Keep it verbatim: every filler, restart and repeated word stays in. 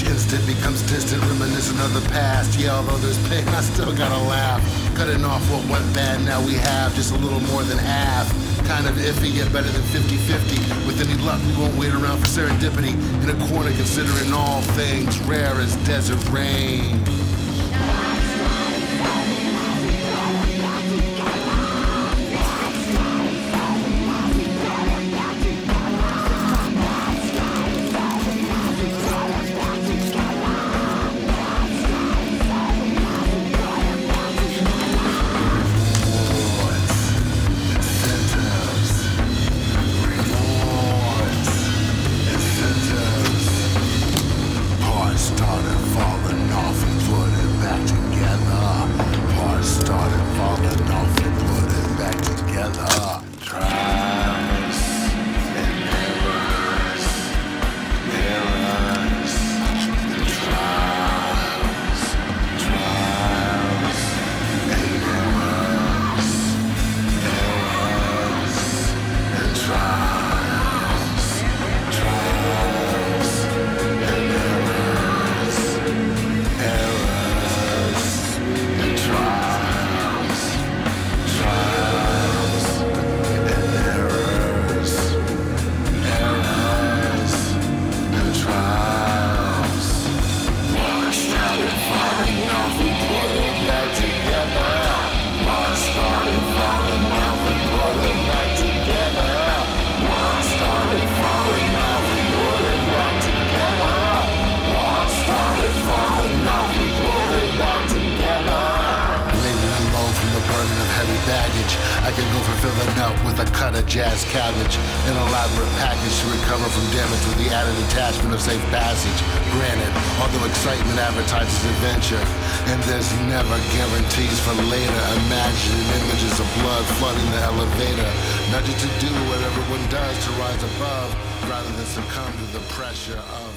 Each instant becomes distant, reminiscent of the past. Yeah, although there's pain, I still gotta laugh. Cutting off what went bad, now we have just a little more than half. Kind of iffy, yet better than fifty fifty. With any luck, we won't wait around for serendipity. In a corner, considering all things rare as desert rain. I can go fulfill the note with a cut of jazz cabbage. An elaborate package to recover from damage with the added attachment of safe passage. Granted, although excitement advertises adventure, and there's never guarantees for later. Imagine images of blood flooding the elevator, nudging to do what everyone does to rise above, rather than succumb to the pressure of